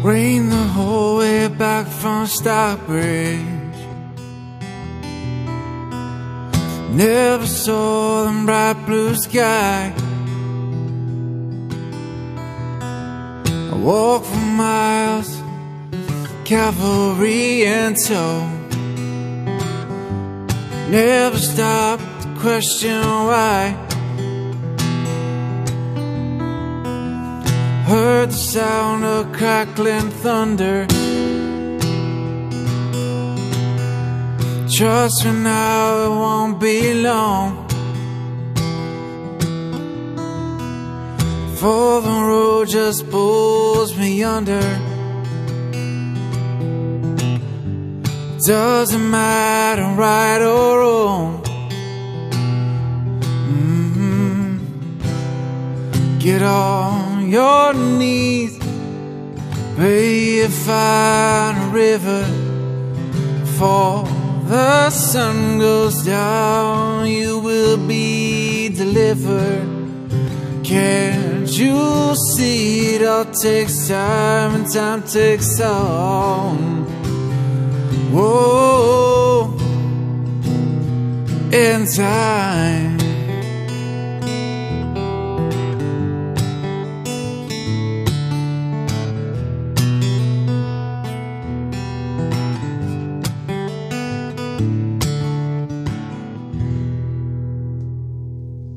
Rain the whole way back from Stockbridge. Never saw them bright blue sky. I walked for miles, cavalry in tow. Never stopped to question why. Heard the sound of crackling thunder. Trust me now, it won't be long for the road just pulls me under. Doesn't matter right or wrong. Get on your knees, pray you find a river. Before the sun goes down, you will be delivered. Can't you see it all takes time, and time takes all. Whoa, in time.